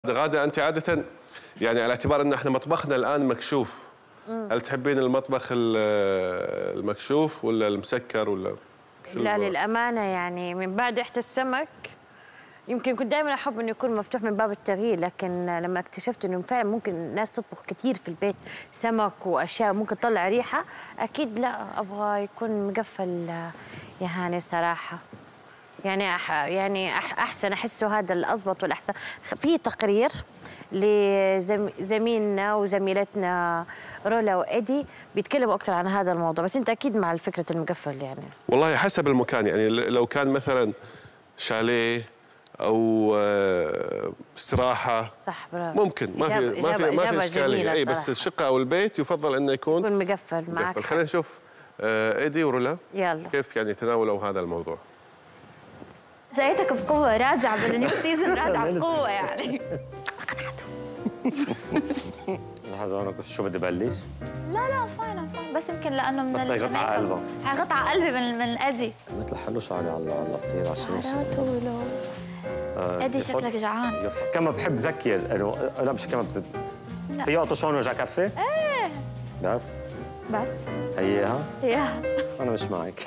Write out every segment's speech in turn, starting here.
غادة، أنت عادة يعني على اعتبار أن احنا مطبخنا الآن مكشوف، هل تحبين المطبخ المكشوف ولا المسكر ولا شو؟ لا للأمانة يعني من بعد ريحة السمك يمكن كنت دائما أحب إنه يكون مفتوح من باب التغيير، لكن لما اكتشفت إنه فعلا ممكن الناس تطبخ كثير في البيت سمك وأشياء ممكن تطلع ريحة، أكيد لا أبغى يكون مقفل يا هاني الصراحة. يعني احسن احسه هذا الاضبط والاحسن. في تقرير لزميلنا وزميلتنا رولا وايدي بيتكلموا اكثر عن هذا الموضوع، بس انت اكيد مع الفكره المقفل يعني. والله حسب المكان، يعني لو كان مثلا شاليه او استراحه صح برافو، ممكن ما في اشكاليه، اي بس الشقه او البيت يفضل انه يكون مقفل. معك خلينا نشوف ايدي ورولا يلا كيف يعني تناولوا هذا الموضوع. جايتك بقوة، راجع بالنيو سيزون، راجع بقوة يعني. اقنعته. لحظة هون شو بدي بلش؟ لا فاين بس يمكن لأنه من بس يغطى على قلبه. حيغطى على قلبي من ايدي. مثل حلو شعري على القصير على الشاشة. ايدي شكلك جوعان. كما بحب ذكر انه لا مش كما في قطشون ورجع كفي؟ ايه بس هيها؟ يا أنا مش معك.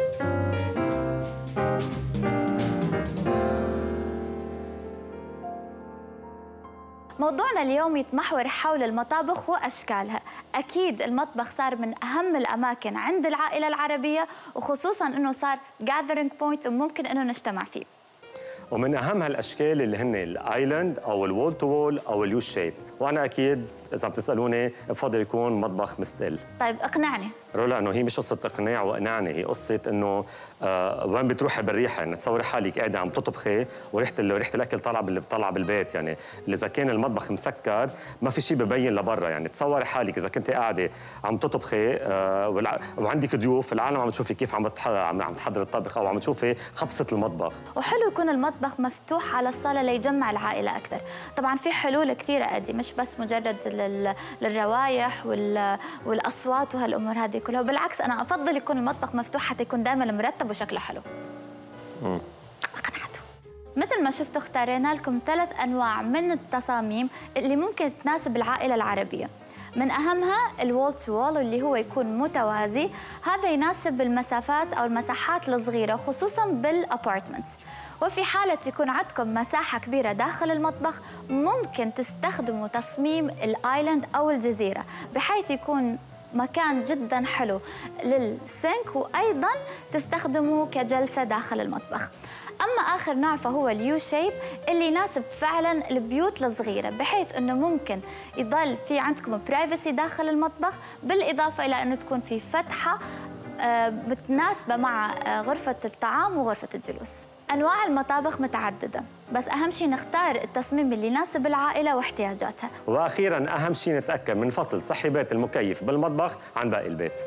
موضوعنا اليوم يتمحور حول المطابخ وأشكالها. أكيد المطبخ صار من أهم الأماكن عند العائلة العربية، وخصوصاً أنه صار gathering point وممكن أنه نجتمع فيه. ومن أهم هالأشكال اللي هن الآيلاند أو الوول تو وول أو اليو شيب، وأنا أكيد إذا بتسألوني بفضل يكون مطبخ مستقل. طيب اقنعني. رولا انه هي مش قصه اقناع واقنعني، هي قصه انه وين بتروحي بالريحه، يعني تصوري حالك قاعده عم تطبخي وريحه الاكل طالعه بالبيت، يعني اذا كان المطبخ مسكر ما في شيء ببين لبرا، يعني تصوري حالك اذا كنت قاعده عم تطبخي وعندك ضيوف، العالم عم تشوفي كيف عم تحضر الطبخ او عم تشوفي خبصه المطبخ. وحلو يكون المطبخ مفتوح على الصاله ليجمع العائله اكثر. طبعا في حلول كثيره ادي، مش بس مجرد للروائح والاصوات وهالامور هذه كلها، وبالعكس انا افضل يكون المطبخ مفتوح حتى يكون دائما مرتب وشكله حلو. اقنعته. مثل ما شفتوا اختارينا لكم 3 انواع من التصاميم اللي ممكن تناسب العائله العربيه. من اهمها الوول تو وول اللي هو يكون متوازي، هذا يناسب المسافات او المساحات الصغيره خصوصا بالابارتمنتس. وفي حالة يكون عندكم مساحة كبيرة داخل المطبخ ممكن تستخدموا تصميم الايلاند أو الجزيرة، بحيث يكون مكان جدا حلو للسينك وأيضا تستخدموه كجلسة داخل المطبخ. أما آخر نوع فهو اليو شيب اللي يناسب فعلا البيوت الصغيرة، بحيث أنه ممكن يضل في عندكم برايفسي داخل المطبخ، بالإضافة إلى أنه تكون في فتحة متناسبة مع غرفة الطعام وغرفة الجلوس. أنواع المطابخ متعددة، بس أهم شيء نختار التصميم اللي يناسب العائلة واحتياجاتها. وأخيراً أهم شيء نتأكد من فصل صحيبات المكيف بالمطبخ عن باقي البيت.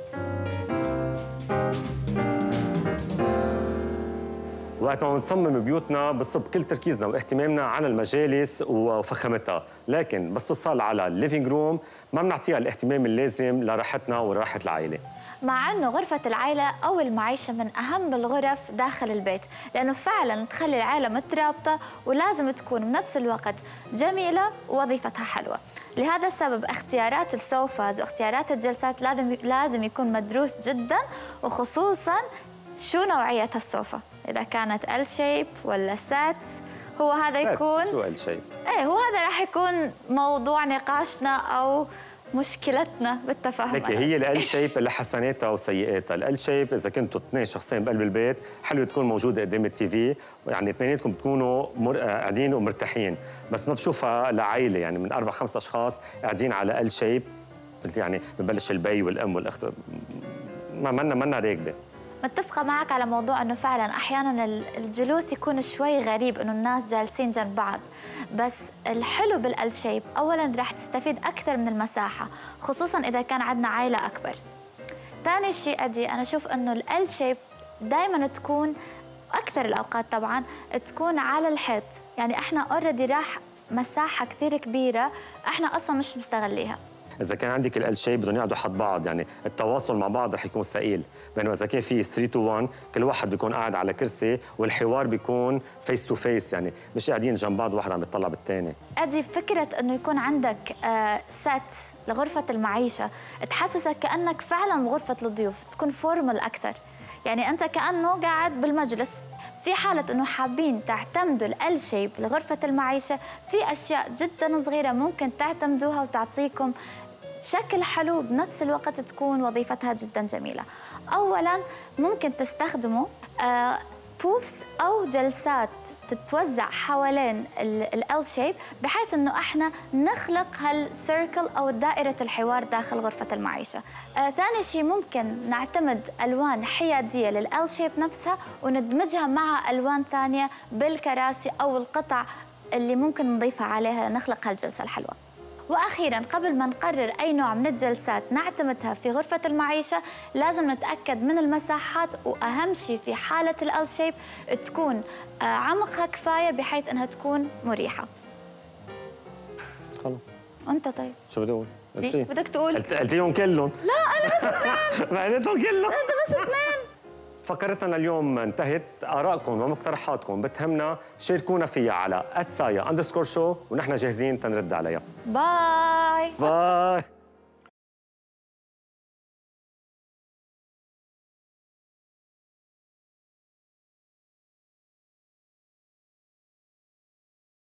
وقت ما نصمم بيوتنا بصب كل تركيزنا واهتمامنا على المجالس وفخامتها، لكن بس توصل على الليفينج روم ما بنعطيها الاهتمام اللازم لراحتنا وراحة العائلة. مع أنه غرفة العائلة أو المعيشة من أهم الغرف داخل البيت، لأنه فعلاً تخلي العائلة مترابطة ولازم تكون بنفس الوقت جميلة ووظيفتها حلوة. لهذا السبب اختيارات السوفاز واختيارات الجلسات لازم يكون مدروس جداً، وخصوصاً شو نوعية السوفا، إذا كانت ال شيب ولا سات. هو هذا يكون شو ال شيب؟ إيه، هو هذا راح يكون موضوع نقاشنا أو مشكلتنا بالتفاهم. لكن هي ال شيب اللي حسناتها وسيئاتها. ال شيب اذا كنتوا 2 شخصين بقلب البيت حلو تكون موجوده قدام التي في، يعني اثنيناتكم بتكونوا قاعدين ومرتاحين، بس ما بشوفها لعائله يعني من 4 5 اشخاص قاعدين على ال شيب، يعني ببلش البي والام والاخت منا راكبه. متفقة معك على موضوع أنه فعلاً أحياناً الجلوس يكون شوي غريب، أنه الناس جالسين جنب بعض، بس الحلو بالال شيب أولاً راح تستفيد أكثر من المساحة، خصوصاً إذا كان عندنا عائلة أكبر. ثاني شيء أدي أنا أشوف أنه الال شيب دائماً تكون أكثر الأوقات طبعاً تكون على الحيط، يعني إحنا أوريدي راح مساحة كثير كبيرة إحنا أصلاً مش مستغليها. اذا كان عندك ال شيب بدهم يقعدوا حد بعض، يعني التواصل مع بعض رح يكون ثقيل، بينما اذا كان في 3 to 1 كل واحد بيكون قاعد على كرسي والحوار بيكون فيس تو فيس، يعني مش قاعدين جنب بعض واحد عم يطلع بالثاني. ادي فكره انه يكون عندك سات لغرفه المعيشه تحسسك كانك فعلا بغرفه الضيوف، تكون فورمال اكثر. يعني انت كانه قاعد بالمجلس. في حاله انه حابين تعتمدوا ال شيب لغرفه المعيشه، في اشياء جدا صغيره ممكن تعتمدوها وتعطيكم شكل حلو بنفس الوقت تكون وظيفتها جدا جميله. اولا ممكن تستخدموا بوفس او جلسات تتوزع حوالين ال شيب، بحيث انه احنا نخلق هالسيركل او دائره الحوار داخل غرفه المعيشه. ثاني شيء ممكن نعتمد الوان حياديه لل شيب نفسها وندمجها مع الوان ثانيه بالكراسي او القطع اللي ممكن نضيفها عليها نخلق هالجلسه الحلوه. واخيرا قبل ما نقرر اي نوع من الجلسات نعتمدها في غرفه المعيشه، لازم نتاكد من المساحات، واهم شيء في حاله ال شيب تكون عمقها كفايه بحيث انها تكون مريحه. خلص. وانت طيب شو بدي اقول؟ ليش بدك تقول؟ قلتيهم كلهم. لا انا بس اثنين. ما قلتهم كلهم. انت بس اثنين. فقرتنا لليوم انتهت. آرائكم ومقترحاتكم بتهمنا، شاركونا فيها على @saya_show ونحن جاهزين تنرد عليها. باي. باي.